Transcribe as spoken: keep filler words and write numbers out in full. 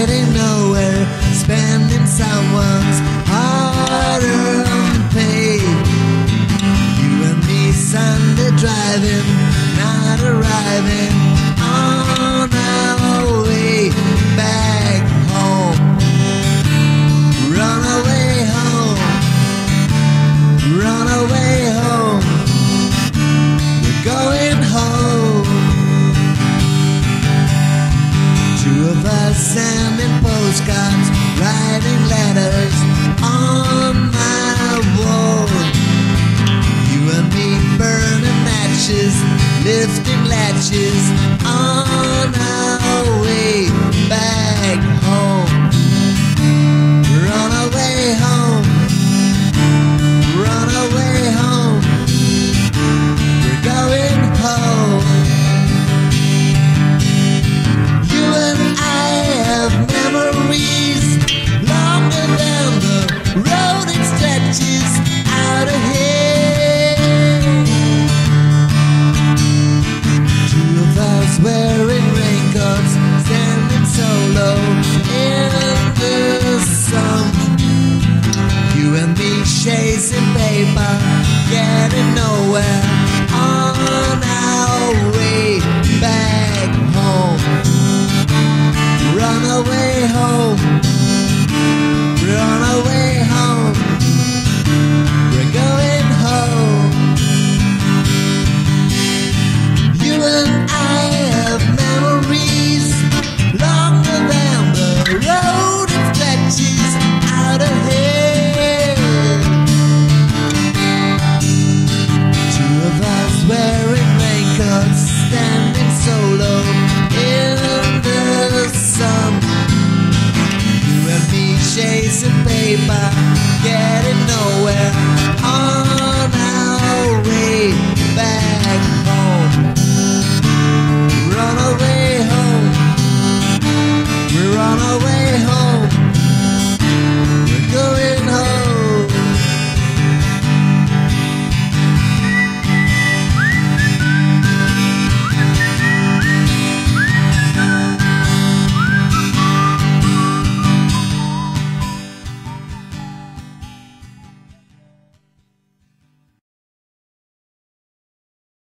getting nowhere, spending someone's hard-earned pay. You and me Sunday driving, not arriving on our way back home. Run away home, run away home, we're going home. Two of us sending postcards, writing letters on my wall. You and me burning matches, lifting latches on our way back home. Run away home, run away home, we're going home. You and I have memories longer than the road it stretches out ahead. Two of us wearing raincoats, standing solo in the sun. You and me chasing paper, getting nowhere on our way back home. Run away home, run away home, we're going home. You and I have memories longer than the road it stretches out ahead. Two of us wearing raincoats, standing solo in the sun. You and me chasing paper, getting nowhere on our way back home. Run away